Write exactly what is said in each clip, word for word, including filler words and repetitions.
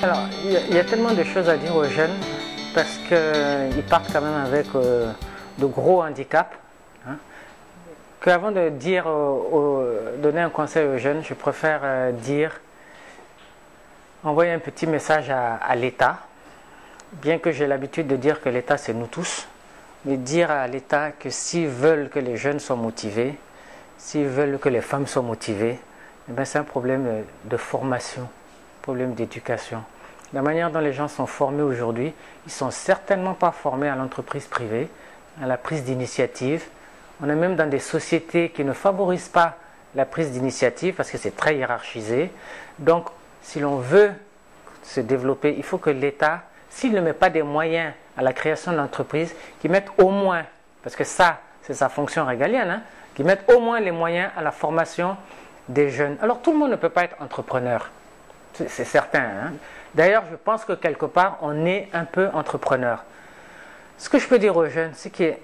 Alors, il y, y a tellement de choses à dire aux jeunes parce qu'ils partent quand même avec euh, de gros handicaps. Hein, qu'avant de dire, euh, donner un conseil aux jeunes, je préfère euh, dire, envoyer un petit message à, à l'État, bien que j'ai l'habitude de dire que l'État c'est nous tous, mais dire à l'État que s'ils veulent que les jeunes soient motivés, s'ils veulent que les femmes soient motivées, eh bien c'est un problème de, de formation, problème d'éducation. La manière dont les gens sont formés aujourd'hui, ils ne sont certainement pas formés à l'entreprise privée, à la prise d'initiative. On est même dans des sociétés qui ne favorisent pas la prise d'initiative parce que c'est très hiérarchisé. Donc, si l'on veut se développer, il faut que l'État, s'il ne met pas des moyens à la création d'entreprises, qu'il mette au moins, parce que ça, c'est sa fonction régalienne, hein, qu'il mette au moins les moyens à la formation des jeunes. Alors, tout le monde ne peut pas être entrepreneur, c'est certain. Hein. D'ailleurs, je pense que quelque part, on est un peu entrepreneur. Ce que je peux dire aux jeunes, c'est que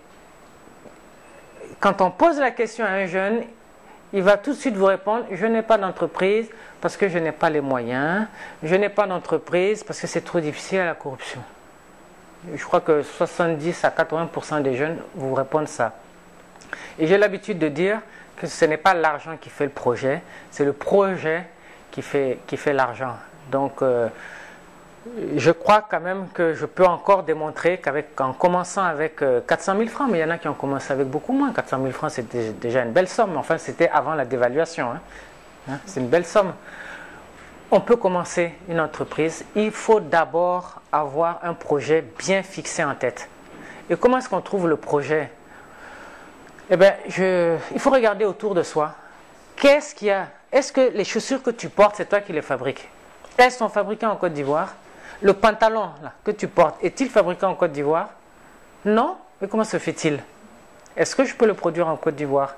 quand on pose la question à un jeune, il va tout de suite vous répondre « je n'ai pas d'entreprise parce que je n'ai pas les moyens, je n'ai pas d'entreprise parce que c'est trop difficile à la corruption ». Je crois que soixante-dix à quatre-vingts pour cent des jeunes vous répondent ça. Et j'ai l'habitude de dire que ce n'est pas l'argent qui fait le projet, c'est le projet qui fait, qui fait l'argent. Donc, euh, je crois quand même que je peux encore démontrer qu'en commençant avec euh, quatre cent mille francs, mais il y en a qui ont commencé avec beaucoup moins. quatre cent mille francs, c'était déjà une belle somme. Enfin, c'était avant la dévaluation. Hein. Hein, c'est une belle somme. On peut commencer une entreprise. Il faut d'abord avoir un projet bien fixé en tête. Et comment est-ce qu'on trouve le projet? Eh bien, je, il faut regarder autour de soi. Qu'est-ce qu'il y a? Est-ce que les chaussures que tu portes, c'est toi qui les fabriques? Elles sont fabriquées en Côte d'Ivoire? Le pantalon là, que tu portes, est-il fabriqué en Côte d'Ivoire? Non? Mais comment se fait-il? Est-ce que je peux le produire en Côte d'Ivoire?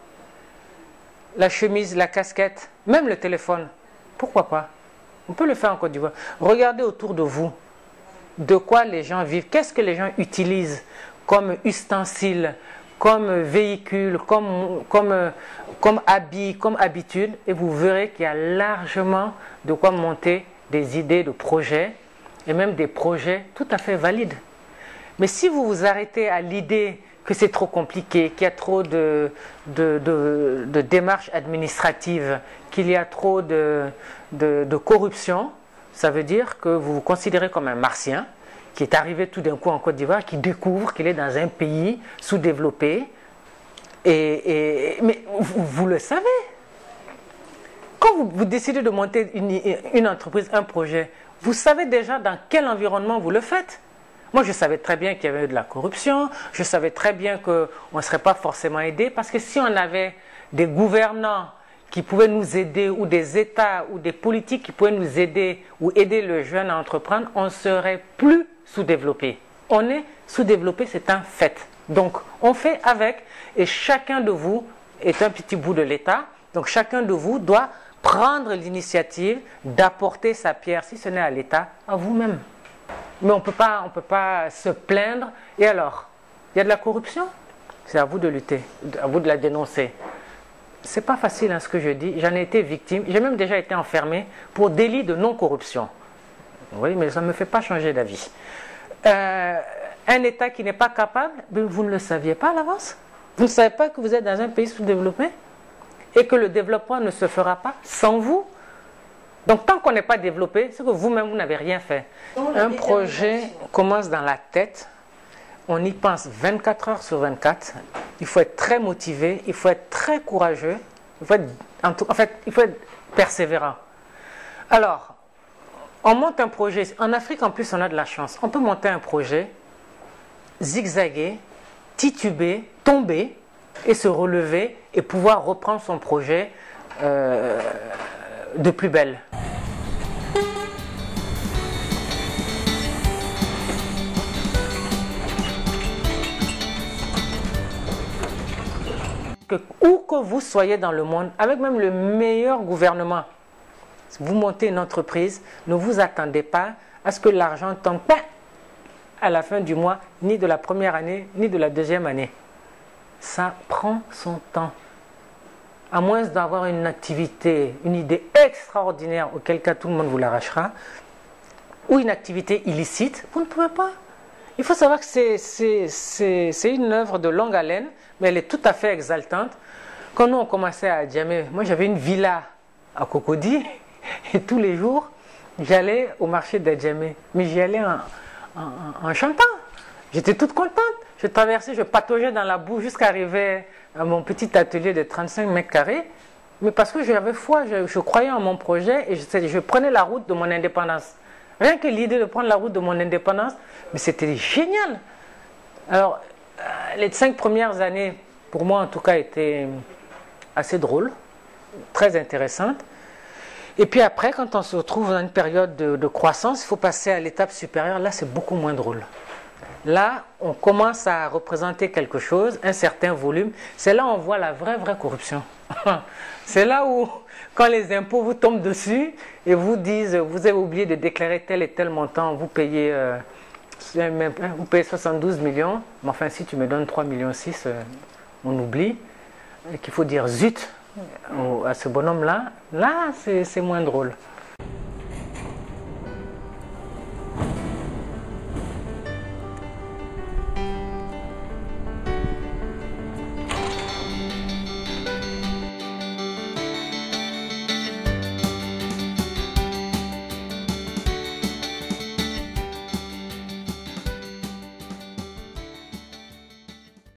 La chemise, la casquette, même le téléphone, pourquoi pas? On peut le faire en Côte d'Ivoire. Regardez autour de vous. De quoi les gens vivent? Qu'est-ce que les gens utilisent comme ustensiles, comme véhicule, comme, comme, comme habit, comme habitude? Et vous verrez qu'il y a largement de quoi monter des idées de projets et même des projets tout à fait valides. Mais si vous vous arrêtez à l'idée que c'est trop compliqué, qu'il y a trop de, de, de, de démarches administratives, qu'il y a trop de, de, de corruption, ça veut dire que vous vous considérez comme un martien qui est arrivé tout d'un coup en Côte d'Ivoire, qui découvre qu'il est dans un pays sous-développé. Et, et, mais vous, vous le savez. Quand vous, vous décidez de monter une, une entreprise, un projet, vous savez déjà dans quel environnement vous le faites. Moi, je savais très bien qu'il y avait eu de la corruption, je savais très bien qu'on ne serait pas forcément aidé, parce que si on avait des gouvernants qui pouvaient nous aider, ou des États, ou des politiques qui pouvaient nous aider, ou aider le jeune à entreprendre, on ne serait plus sous-développé. On est sous-développé, c'est un fait. Donc, on fait avec, et chacun de vous est un petit bout de l'État, donc chacun de vous doit prendre l'initiative d'apporter sa pierre, si ce n'est à l'État, à vous-même. Mais on ne peut pas, on peut pas se plaindre. Et alors, il y a de la corruption? C'est à vous de lutter, à vous de la dénoncer. C'est pas facile hein, ce que je dis. J'en ai été victime. J'ai même déjà été enfermé pour délit de non-corruption. Oui, mais ça ne me fait pas changer d'avis. Euh, un État qui n'est pas capable, vous ne le saviez pas à l'avance? Vous ne savez pas que vous êtes dans un pays sous-développé? Et que le développement ne se fera pas sans vous. Donc tant qu'on n'est pas développé, c'est que vous-même, vous, vous n'avez rien fait. Un projet commence dans la tête, on y pense vingt-quatre heures sur vingt-quatre, il faut être très motivé, il faut être très courageux, il faut être, en, tout, en fait, il faut être persévérant. Alors, on monte un projet, en Afrique en plus on a de la chance, on peut monter un projet, zigzaguer, tituber, tomber, et se relever et pouvoir reprendre son projet euh, de plus belle. Que, où que vous soyez dans le monde, avec même le meilleur gouvernement, si vous montez une entreprise, ne vous attendez pas à ce que l'argent tombe pas à la fin du mois, ni de la première année, ni de la deuxième année. Ça prend son temps. À moins d'avoir une activité, une idée extraordinaire, auquel cas tout le monde vous l'arrachera, ou une activité illicite, vous ne pouvez pas. Il faut savoir que c'est une œuvre de longue haleine, mais elle est tout à fait exaltante. Quand nous on commençait à Djamé, moi j'avais une villa à Cocody, et tous les jours, j'allais au marché de Djamé. Mais j'y allais en, en, en chantant. J'étais toute contente. Je traversais, je pataugeais dans la boue jusqu'à arriver à mon petit atelier de trente-cinq mètres carrés. Mais parce que j'avais foi, je, je croyais en mon projet et je, je prenais la route de mon indépendance. Rien que l'idée de prendre la route de mon indépendance, mais c'était génial. Alors, les cinq premières années, pour moi en tout cas, étaient assez drôles, très intéressantes. Et puis après, quand on se retrouve dans une période de, de croissance, il faut passer à l'étape supérieure. Là, c'est beaucoup moins drôle. Là, on commence à représenter quelque chose, un certain volume. C'est là où on voit la vraie, vraie corruption. C'est là où, quand les impôts vous tombent dessus et vous disent, vous avez oublié de déclarer tel et tel montant, vous payez, euh, vous payez soixante-douze millions, mais enfin, si tu me donnes trois virgule six millions, euh, on oublie, et qu'il faut dire zut à ce bonhomme-là, là, c'est moins drôle.